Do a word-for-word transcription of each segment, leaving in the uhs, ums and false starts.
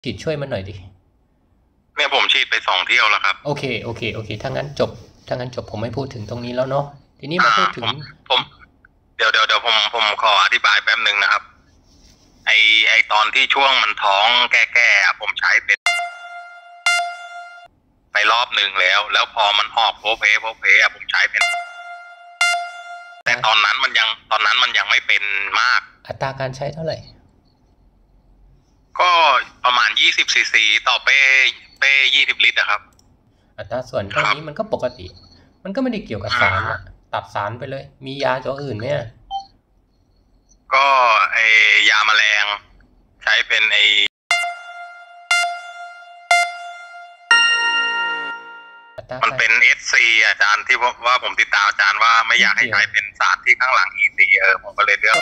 ฉีดช่วยมันหน่อยดิเนี่ยผมฉีดไปสองเที่ยวแล้วครับโอเคโอเคโอเคถ้างั้นจบถ้างั้นจบผมไม่พูดถึงตรงนี้แล้วเนาะทีนี้มาพูดถึงผมเดี๋ยวเดี๋ยวเดี๋ยวผมผมขออธิบายแป๊บหนึ่งนะครับไอไอตอนที่ช่วงมันท้องแก่ๆผมใช้เป็นไปรอบหนึ่งแล้วแล้วพอมันหอบโพเพโพเพอะผมใช้เป็นแต่ตอนนั้นมันยังตอนนั้นมันยังไม่เป็นมากอัตราการใช้เท่าไหร่ก็ประมาณยี่สิบซีซีต่อเป้เป้ยี่สิบลิตรนะครับอัตราส่วนเท่านี้มันก็ปกติมันก็ไม่ได้เกี่ยวกับสารตัดสารไปเลยมียาตัวอื่นไหมก็ไอยาแมลงใช้เป็นไอมันเป็น เอส ซี อาจารย์ที่ว่าผมติดตามอาจารย์ว่าไม่อยากให้ใช้เป็นสารที่ข้างหลัง อี ซี เออผมก็เลยเลือก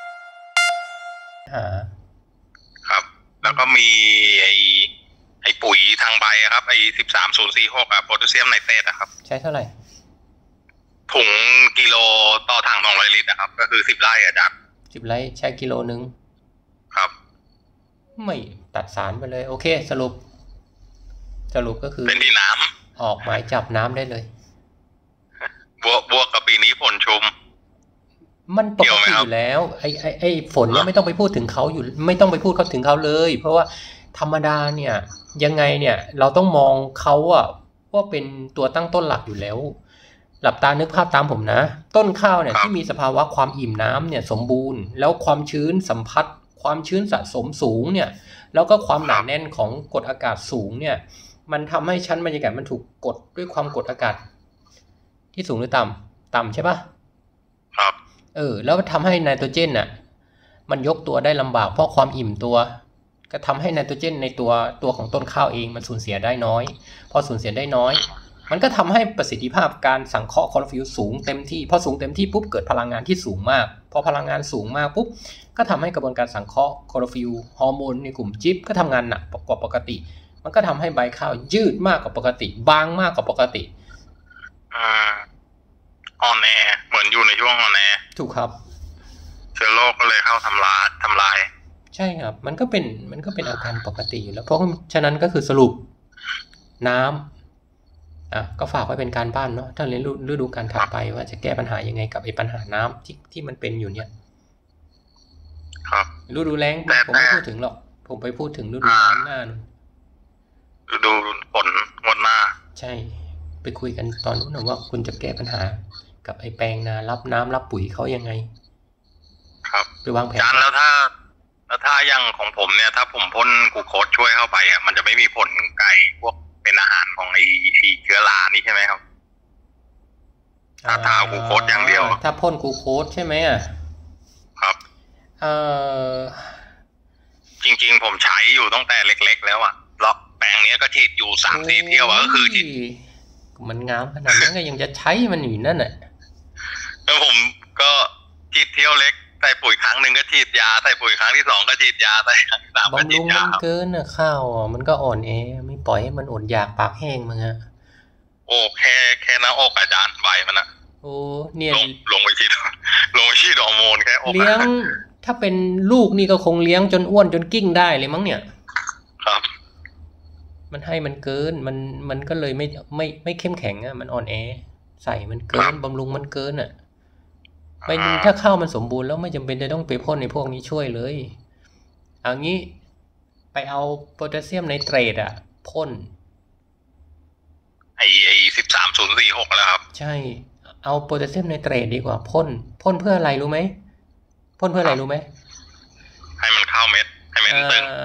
ครับแล้วก็มีไอไอปุ๋ยทางใบครับไอสิบสามศูนย์สี่หกอะโพแทสเซียมไนเตรตอะครับใช้เท่าไหร่ถุงกิโลต่อถังสองร้อยลิตรนะครับก็คือสิบไร่อาจารย์สิบไร่ใช้กิโลนึงครับไม่ตัดสารไปเลยโอเคสรุปสรุปก็คือเป็นที่น้ำออกหมายจับน้ำได้เลยบวกบวกกับปีนี้ฝนชุมมันปกติอยู่แล้วไอ้ไอ้ไอ้ฝนเนี่ยไม่ต้องไปพูดถึงเขาอยู่ไม่ต้องไปพูดเขาถึงเขาเลยเพราะว่าธรรมดาเนี่ยยังไงเนี่ยเราต้องมองเขาอะว่าเป็นตัวตั้งต้นหลักอยู่แล้วหลับตานึกภาพตามผมนะต้นข้าวเนี่ยที่มีสภาวะความอิ่มน้ำเนี่ยสมบูรณ์แล้วความชื้นสัมผัสความชื้นสะสมสูงเนี่ยแล้วก็ความหนาแน่นของกดอากาศสูงเนี่ยมันทำให้ชั้นบรรยากาศมันถูกกดด้วยความกดอากาศที่สูงหรือต่ำต่ำใช่ปะครับเออแล้วทำให้ไนโตรเจนน่ะมันยกตัวได้ลำบากเพราะความอิ่มตัวก็ทำให้ไนโตรเจนในตัวตัวของต้นข้าวเองมันสูญเสียได้น้อยพอสูญเสียได้น้อยมันก็ทำให้ประสิทธิภาพการสังเคราะห์คลอโรฟิลล์สูงเต็มที่พอสูงเต็มที่ปุ๊บเกิดพลังงานที่สูงมากพอพลังงานสูงมากปุ๊บก็ทำให้กระบวนการสังเคราะห์คลอโรฟิลล์ฮอร์โมนในกลุ่มจิบก็ทำงานหนักกว่าปกติมันก็ทำให้ใบข้าวยืดมากกว่าปกติบางมากกว่าปกติอ่าอ่อนแอเหมือนอยู่ในช่วงอ่อนแอถูกครับเชื้อโรคก็เลยเข้าทำลายทำลายใช่ครับมันก็เป็นมันก็เป็นอาการปกติอยู่แล้วเพราะฉะนั้นก็คือสรุปน้ำอ่ะก็ฝากไว้เป็นการบ้านเนาะถ้าเรียนฤดูกาลถัดไปว่าจะแก้ปัญหายังไงกับไอ้ปัญหาน้ำที่ที่มันเป็นอยู่เนี่ยครับฤดูแล้งผมไม่พูดถึงหรอกผมไปพูดถึงฤดูน้ำหน้าฤดูฝนงวดหน้าใช่ไปคุยกันตอนนู้นว่าคุณจะแก้ปัญหากับไอ้แปลงนารับน้ำรับปุ๋ยเขายังไงครับไปวางแผนแล้วถ้าแล้วถ้าอย่างของผมเนี่ยถ้าผมพ่นกูโคดช่วยเข้าไปอ่ะมันจะไม่มีผลไก่พวกเป็นอาหารของไอ้เชื้อรานี่ใช่ไหมครับถ้าทากูโคดอย่างเดียวถ้าพ่นกูโคดใช่ไหมอ่ะครับเอ่อจริงๆผมใช้อยู่ตั้งแต่เล็กๆแล้วอ่ะล็อกแปลงนี้ก็ฉีดอยู่สามสี่เที่ยวก็คือฉีดมันงามขนาดนั้นก็ยังจะใช้มันอยู่นั่นแหละแล้วผมก็ฉีดเที่ยวเล็กใส่ปุ๋ยครั้งหนึ่งก็ฉีดยาใส่ปุ๋ยครั้งที่สองก็ฉีดยาใส่ครั้งที่สามก็ฉีดยาบำรุงมันเกินอะข้าวมันก็อ่อนแอไม่ปล่อยให้มันอดอยากปากแห้งมึงอะโอ้แค่แค่หน้าอกอาจารย์ใบมันอะโอ้เนี่ยลงลงไปฉีดลงไปฉีดฮอร์โมนแค่อกเลี้ยงถ้าเป็นลูกนี่ก็คงเลี้ยงจนอ้วนจนกิ้งได้เลยมั้งเนี่ยครับมันให้มันเกินมันมันก็เลยไม่ไม่ไม่เข้มแข็งอะมันอ่อนแอใส่มันเกินบำรุงมันเกินอะไปถ้าข้าวมันสมบูรณ์แล้วไม่จำเป็นจะต้องไปพ่นในพวกนี้ช่วยเลยเอางี้ไปเอาโพแทสเซียมไนเตรตอะพ่นไอไอสิบสามศูนย์สี่หกแล้วครับใช่เอาโพแทสเซียมไนเตรตดีกว่าพ่นพ่นเพื่ออะไรรู้ไหมพ่นเพื่ออะไรรู้ไหมให้มันเข้าเม็ดให้เม็ดตึง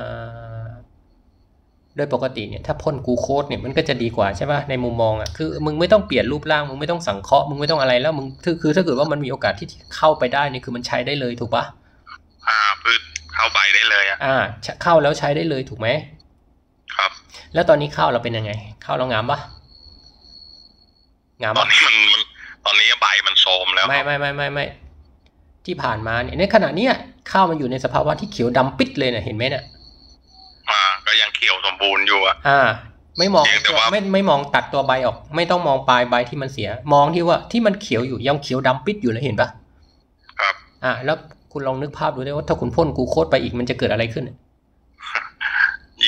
โดยปกติเนี่ยถ้าพ่นกูโคดเนี่ยมันก็จะดีกว่าใช่ป่ะในมุมมองอ่ะคือมึงไม่ต้องเปลี่ยนรูปร่างมึงไม่ต้องสังเคราะห์มึงไม่ต้องอะไรแล้วมึงคือคือถ้าเกิดว่ามันมีโอกาสที่เข้าไปได้นี่คือมันใช้ได้เลยถูกป่ะอ่าพืชเข้าใบได้เลยอ่ะอ่าเข้าแล้วใช้ได้เลยถูกไหมครับแล้วตอนนี้ข้าวเราเป็นยังไงข้าวเรางามป่ะงามตอนนี้มันมันตอนนี้ใบมันโทรมแล้วไม่ไม่ไม่ไม่ไม่ที่ผ่านมาเนี่ยในขณะเนี้ยข้าวมันอยู่ในสภาวะที่เขียวดำปิดเลยเนี่ยเห็นไหมเนี่ยอ่าก็ยังเขียวสมบูรณ์อยู่อ่ะอ่าไม่มองไม่ไม่มองตัดตัวใบออกไม่ต้องมองปลายใบที่มันเสียมองที่ว่าที่มันเขียวอยู่ยังเขียวดำปิดอยู่เลยเห็นปะครับอ่าแล้วคุณลองนึกภาพดูได้ว่าถ้าคุณพ่นกูโคดไปอีกมันจะเกิดอะไรขึ้น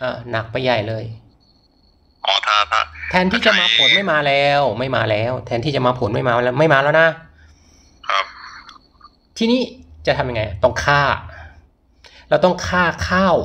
อ่าหนักไปใหญ่เลยอ๋อถ้าถ้าแทนที่จะมาผลไม่มาแล้วไม่มาแล้วแทนที่จะมาผลไม่มาแล้วไม่มาแล้วนะครับทีนี้จะทำยังไงต้องฆ่าเราต้องฆ่าข้าว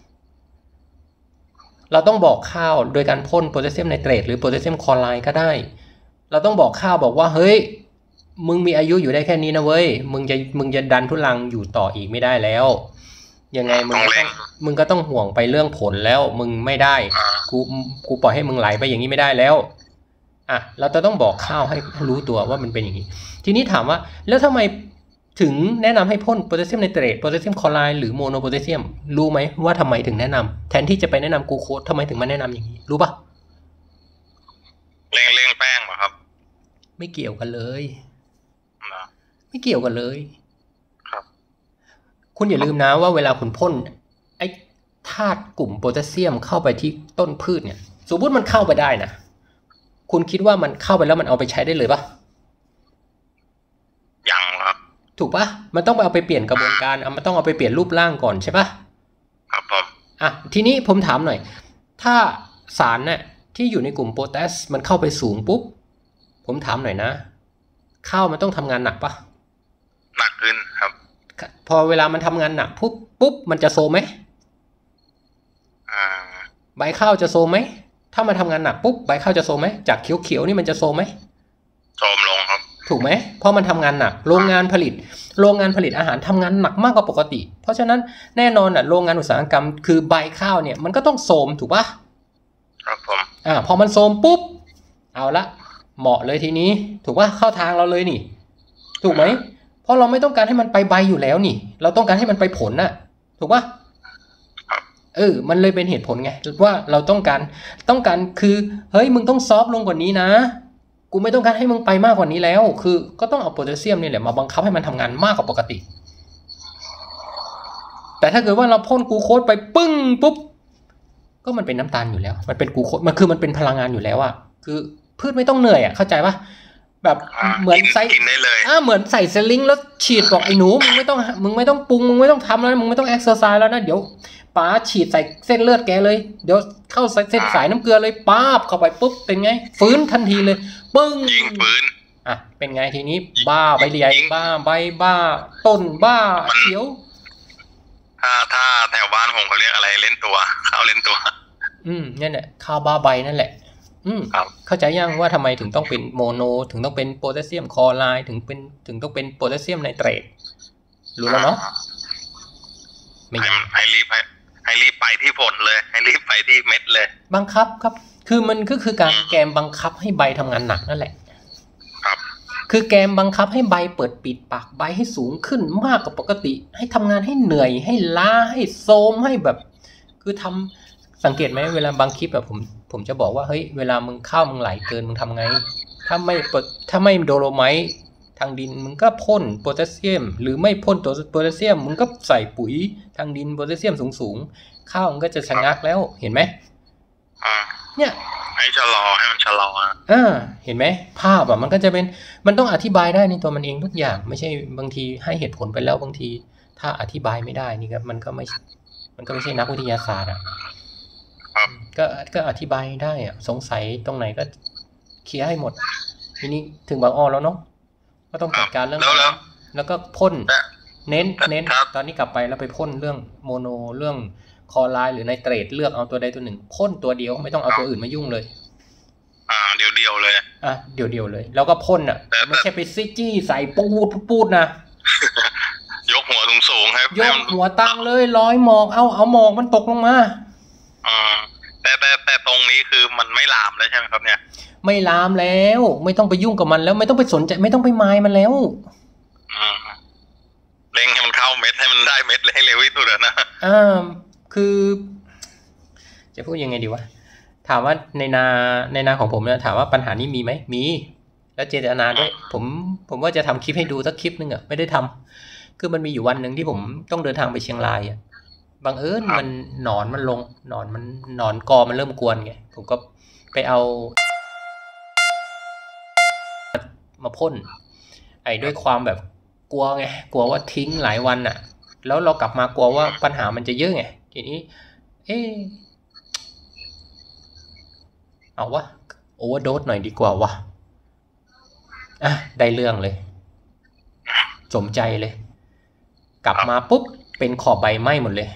เราต้องบอกข้าวโดยการพ่นโพแทสเซียมไนเตรตหรือโพแทสเซียมคลอไรด์ก็ได้เราต้องบอกข้าวบอกว่าเฮ้ยมึงมีอายุอยู่ได้แค่นี้นะเว้ยมึงจะมึงจะดันทุลังอยู่ต่ออีกไม่ได้แล้วยังไงมึงก็ต้องมึงก็ต้องห่วงไปเรื่องผลแล้วมึงไม่ได้กูกูปล่อยให้มึงไหลไปอย่างนี้ไม่ได้แล้วอ่ะเราจะต้องบอกข้าวให้รู้ตัวว่ามันเป็นอย่างนี้ทีนี้ถามว่าแล้วทำไมถึงแนะนำให้พ่นโพแทสเซียมไนเตรตโพแทสเซียมคลอไรด์หรือโมโนโพแทสเซียมรู้ไหมว่าทำไมถึงแนะนำแทนที่จะไปแนะนำกูโคดทำไมถึงมาแนะนำอย่างนี้รู้ปะเร่งเร่งแป้งเหรอครับไม่เกี่ยวกันเลยไม่เกี่ยวกันเลยครับคุณอย่าลืมนะว่าเวลาคุณพ่นไอ้ธาตุกลุ่มโพแทสเซียมเข้าไปที่ต้นพืชเนี่ยสมมติมันเข้าไปได้นะคุณคิดว่ามันเข้าไปแล้วมันเอาไปใช้ได้เลยปะยังครับถูกปะมันต้องไปเอาไปเปลี่ยนกระบวนการมันต้องเอาไปเปลี่ยนรูปร่างก่อนใช่ปะครับผมอ่ะทีนี้ผมถามหน่อยถ้าสารเนี่ยที่อยู่ในกลุ่มโพแทสมันเข้าไปสูงปุ๊บผมถามหน่อยนะข้าวมันต้องทำงานหนักปะหนักขึ้นครับพอเวลามันทำงานหนักปุ๊บปุ๊บมันจะโซมไหมอ่าใบข้าวจะโซมไหมถ้ามันทำงานหนักปุ๊บใบข้าวจะโซมไหมจากเขียวๆนี่มันจะโซมไหมโซมลงครับถูกไหมเพราะมันทำงานหนักโรงงานผลิตโรงงานผลิตอาหารทำงานหนักมากกว่าปกติเพราะฉะนั้นแน่นอนอ่ะโรงงานอุตสาหกรรมคือใบข้าวเนี่ยมันก็ต้องโซมถูกปะครับผมอ่าพอมันโซมปุ๊บเอาละเหมาะเลยทีนี้ถูกปะเข้าทางเราเลยนี่ถูกไหมเพราะเราไม่ต้องการให้มันไปใบอยู่แล้วนี่เราต้องการให้มันไปผลน่ะถูกปะเออมันเลยเป็นเหตุผลไงว่าเราต้องการต้องการคือเฮ้ยมึงต้องซอฟต์ลงกว่านี้นะกูไม่ต้องการให้มึงไปมากกว่านี้แล้วคือก็ต้องเอาโพแทสเซียมนี่แหละมาบังคับให้มันทำงานมากกว่าปกติแต่ถ้าเกิดว่าเราพ่นกูโคดไปปึ้งปุ๊บก็มันเป็นน้ำตาลอยู่แล้วมันเป็นกูโคดมันคือมันเป็นพลังงานอยู่แล้วอะคือพืชไม่ต้องเหนื่อยอะเข้าใจปะแบบเหมือนใส่อ่าเหมือนใส่สลิงแล้วฉีดบอกไอ้หนูมึงไม่ต้องมึงไม่ต้องปรุงมึงไม่ต้องทำแล้วมึงไม่ต้องเอ็กซ์เซอร์ไซส์แล้วนะเดี๋ยวป้าฉีดใส่เส้นเลือดแกเลยเดี๋ยวเข้าเส้นสายน้ำเกลือเลยป้าบเข้าไปปุ๊บเป็นไงฟื้นทันทีเลยปึ้งยิงฟื้นอ่ะเป็นไงทีนี้บ้าใบใหญ่บ้าใบบ้าต้นบ้าเขียวถ้าถ้าแถวบ้านผมเขาเรียกอะไรเล่นตัวข้าวเล่นตัวอืมนั่นแหละข้าวบ้าใบนั่นแหละอืมเข้าใจยังว่าทำไมถึงต้องเป็นโมโนถึงต้องเป็นโพแทสเซียมคลอไรด์ถึงเป็นถึงต้องเป็นโพแทสเซียมไนเตรตรู้แล้วเนาะไม่ให้รีบให้ให้รีบไปที่ผลเลยให้รีบไปที่เม็ดเลยบังคับครับคือมันก็คือการแกมบังคับให้ใบทำงานหนักนั่นแหละครับคือแกมบังคับให้ใบเปิดปิดปากใบให้สูงขึ้นมากกว่าปกติให้ทำงานให้เหนื่อยให้ล้าให้โซมให้แบบคือทำสังเกตไหมเวลาบางคลิปแบบผมผมจะบอกว่าเฮ้ยเวลามึงข้าวมึงไหลเกินมึงทำไงถ้าไม่ถ้าไม่โดโลไมต์ทางดินมึงก็พ่นโพแทสเซียมหรือไม่พ่นตัวโพแทสเซียมมึงก็ใส่ปุ๋ยทางดินโพแทสเซียมสูงๆข้าวมันก็จะชะงักแล้วเห็นไหมอ่าเนี่ยให้ชะลอให้มันชะลออ่าเห็นไหมภาพอ่ะมันก็จะเป็นมันต้องอธิบายได้ในตัวมันเองทุกอย่างไม่ใช่บางทีให้เหตุผลไปแล้วบางทีถ้าอธิบายไม่ได้นี่ก็มันก็ไม่มันก็ไม่ใช่นักวิทยาศาสตร์อ่ะก็ก็อธิบายได้อ่ะสงสัยตรงไหนก็เคลียร์ให้หมดทีนี้ถึงบางอ้อแล้วเนาะก็ต้องจัดการเรื่องแล้วแล้วก็พ่นเน้นเน้นตอนนี้กลับไปแล้วไปพ่นเรื่องโมโนเรื่องคลอไรด์หรือไนเตรตเลือกเอาตัวใดตัวหนึ่งพ่นตัวเดียวไม่ต้องเอาตัวอื่นมายุ่งเลยอ่าเดียวเดียวเลยอ่ะเดียวเดียวเลยแล้วก็พ่นอ่ะไม่ใช่ไปซิจี้ใส่ปูดปูดนะยกหัวสูงสูงให้ยกหัวตั้งเลยร้อยหมอกเอาเอาหมอกมันตกลงมาอ่าแต่แต่แต่ตรงนี้คือมันไม่ลามแล้วใช่ไหมครับเนี่ยไม่ลามแล้วไม่ต้องไปยุ่งกับมันแล้วไม่ต้องไปสนใจไม่ต้องไปมายมันแล้วอืมเร่งให้มันเข้าเม็ดให้มันได้เม็ดให้เร็วที่สุดนะอ่าคือจะพูดยังไงดีวะถามว่าในนาในนาของผมเนี่ยถามว่าปัญหานี้มีไหมมีแล้วเจตนาด้วยผมผมว่าจะทำคลิปให้ดูสักคลิปนึงอ่ะไม่ได้ทำคือมันมีอยู่วันหนึ่งที่ผมต้องเดินทางไปเชียงรายอ่ะบังเอิญมันหนอนมันลงหนอนมันหนอนกอมันเริ่มกวนไงผมก็ไปเอามาพ่นไอ้ด้วยความแบบกลัวไงกลัวว่าทิ้งหลายวันอ่ะแล้วเรากลับมากลัวว่าปัญหามันจะเยอะไงทีนี้เอ๊ะเอาวะโอเวอร์โดสหน่อยดีกว่าวะอ่ะได้เรื่องเลยสมใจเลยกลับมาปุ๊บเป็นขอบใบไหม้หมดเลย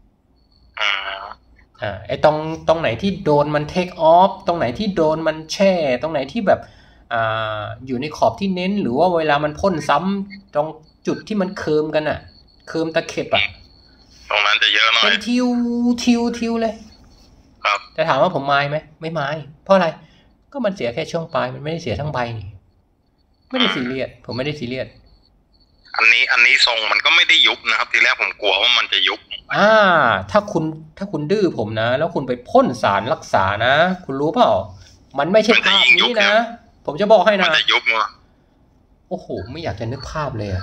อ่าไอตรงตรงไหนที่โดนมันเทคออฟตรงไหนที่โดนมันแช่ตรงไหนที่แบบอ่าอยู่ในขอบที่เน้นหรือว่าเวลามันพ่นซ้ำตรงจุดที่มันเคิร์มกันอะเคิร์มตะเข็บอะตรงนั้นจะเยอะหน่อยเป็นทิวทิวทิวเลยครับจะถามว่าผมไม้ไหมไม่ไม้เพราะอะไรก็มันเสียแค่ช่วงปลายมันไม่ได้เสียทั้งใบนี่ไม่ได้ซีเรียสผมไม่ได้ซีเรียสอันนี้อันนี้ทรงมันก็ไม่ได้ยุบนะครับทีแรกผมกลัวว่ามันจะยุบอ่าถ้าคุณถ้าคุณดื้อผมนะแล้วคุณไปพ่นสารรักษานะคุณรู้เปล่ามันไม่ใช่ภาพนี้นะผมจะบอกให้นะมันจะยุบมั้ยโอ้โหไม่อยากจะนึกภาพเลยอ่ะ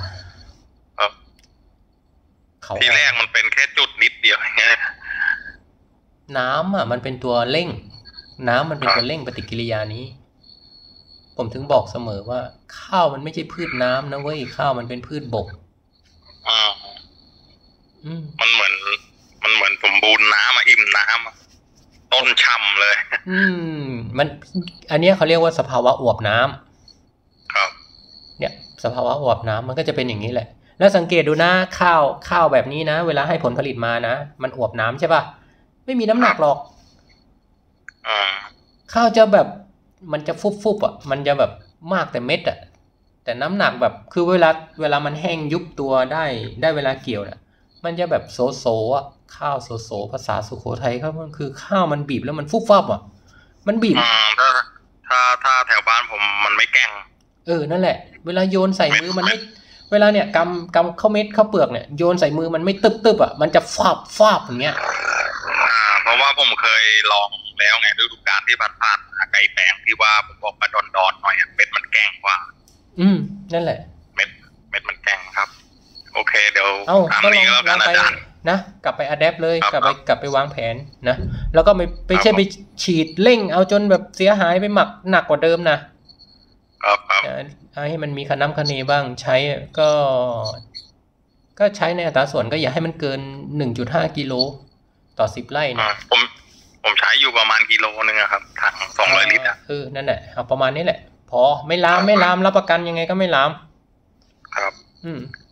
เขาทีแรกมันเป็นแค่จุดนิดเดียวอย่างเงี้ยน้ำอ่ะมันเป็นตัวเร่งน้ำมันเป็นตัวเร่งปฏิกิริยานี้ผมถึงบอกเสมอว่าข้าวมันไม่ใช่พืชน้ำนะเว้ยข้าวมันเป็นพืชบกอ่ามันเหมือนมันเหมือนสมบูรณ์น้ำอ่ะอิ่มน้ำต้นช่ำเลยอืมมันอันนี้เขาเรียกว่าสภาวะอวบน้ำครับเนี่ยสภาวะอวบน้ำมันก็จะเป็นอย่างนี้แหละแล้วสังเกตดูนะข้าวข้าวแบบนี้นะเวลาให้ผลผลิตมานะมันอวบน้ำใช่ป่ะไม่มีน้ำหนักหรอกอ่าข้าวจะแบบมันจะฟุบๆอ่ะมันจะแบบมากแต่เม็ดอ่ะแต่น้ำหนักแบบคือเวลาเวลามันแห้งยุบตัวได้ได้เวลาเกี่ยวน่ะมันจะแบบโซโซอ่ะข้าวโซโซภาษาสุโขทัยเขามันคือข้าวมันบีบแล้วมันฟุบฟับอ่ะมันบีบอ่าถ้าถ้าถ้าแถวบ้านผมมันไม่แกงเออนั่นแหละเวลาโยนใส่มือมันไม่เวลาเนี่ยกำกำข้าวเม็ดข้าวเปลือกเนี่ยโยนใส่มือมันไม่ตึบตึบอ่ะมันจะฟาบฟาบอย่างเงี้ยอ่าเพราะว่าผมเคยลองแล้วไงฤดูกาลที่ผ่านๆไก่แปลงที่ว่าผมบอกมาดอนๆหน่อยเม็ดมันแกงกว่าอืมนั่นแหละเม็ดเม็ดมันแกงครับโอเคเดี๋ยวตามนี้แล้วกันอาจารย์นะกลับไปอะแดปเลยกลับไปกลับไปวางแผนนะแล้วก็ไม่ไปใช่ไปฉีดเร่งเอาจนแบบเสียหายไปหมักหนักกว่าเดิมนะครับครับให้มันมีคะน้ำคะเนบ้างใช้ก็ก็ใช้ในอัตราส่วนก็อย่าให้มันเกิน หนึ่งจุดห้า กิโลต่อสิบไร่นะผมผมใช้อยู่ประมาณกิโลนึงอะครับถังสองร้อยลิตรอ่ะเออนั่นแหละเอาประมาณนี้แหละพอไม่ลามไม่ลามรับประกันยังไงก็ไม่ลามครับอืม